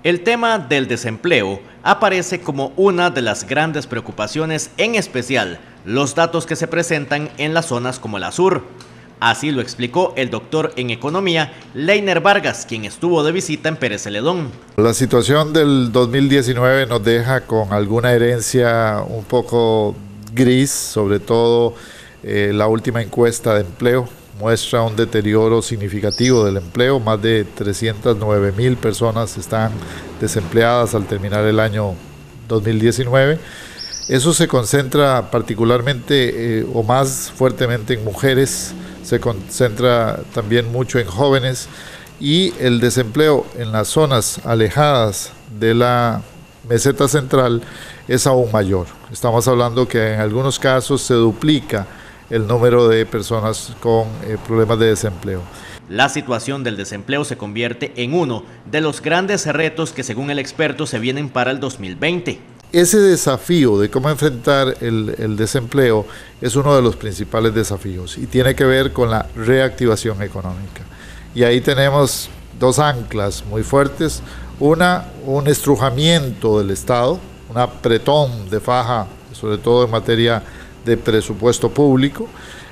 El tema del desempleo aparece como una de las grandes preocupaciones, en especial los datos que se presentan en las zonas como la sur. Así lo explicó el doctor en economía Leiner Vargas, quien estuvo de visita en Pérez Celedón. La situación del 2019 nos deja con alguna herencia un poco gris, sobre todo la última encuesta de empleo muestra un deterioro significativo del empleo. Más de 309,000 personas están desempleadas al terminar el año 2019. Eso se concentra particularmente o más fuertemente en mujeres, se concentra también mucho en jóvenes, y el desempleo en las zonas alejadas de la meseta central es aún mayor. Estamos hablando que en algunos casos se duplica el número de personas con problemas de desempleo. La situación del desempleo se convierte en uno de los grandes retos que, según el experto, se vienen para el 2020. Ese desafío de cómo enfrentar el desempleo es uno de los principales desafíos y tiene que ver con la reactivación económica. Y ahí tenemos dos anclas muy fuertes. Una, un estrujamiento del Estado, un apretón de faja, sobre todo en materia de presupuesto público,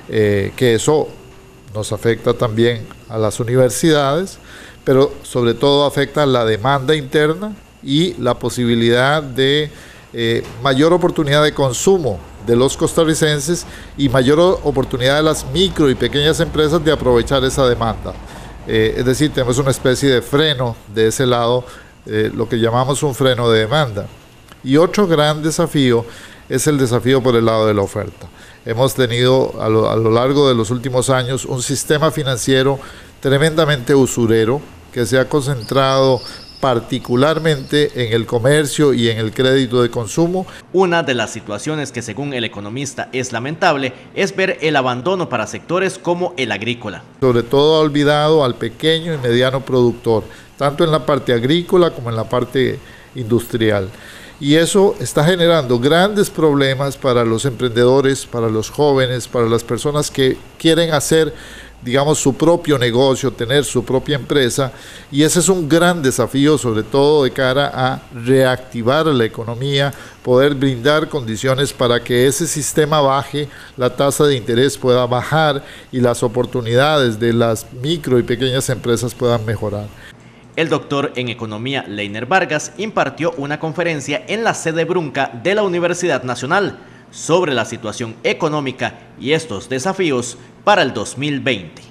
que eso nos afecta también a las universidades, pero sobre todo afecta a la demanda interna y la posibilidad de mayor oportunidad de consumo de los costarricenses y mayor oportunidad de las micro y pequeñas empresas de aprovechar esa demanda. Es decir, tenemos una especie de freno de ese lado, lo que llamamos un freno de demanda. Y otro gran desafío es el desafío por el lado de la oferta. Hemos tenido a lo largo de los últimos años un sistema financiero tremendamente usurero que se ha concentrado particularmente en el comercio y en el crédito de consumo. Una de las situaciones que, según el economista, es lamentable es ver el abandono para sectores como el agrícola. Sobre todo ha olvidado al pequeño y mediano productor, tanto en la parte agrícola como en la parte industrial. Y eso está generando grandes problemas para los emprendedores, para los jóvenes, para las personas que quieren hacer, digamos, su propio negocio, tener su propia empresa, y ese es un gran desafío, sobre todo de cara a reactivar la economía, poder brindar condiciones para que ese sistema baje, la tasa de interés pueda bajar y las oportunidades de las micro y pequeñas empresas puedan mejorar. El doctor en economía Leiner Vargas impartió una conferencia en la sede Brunca de la Universidad Nacional sobre la situación económica y estos desafíos para el 2020.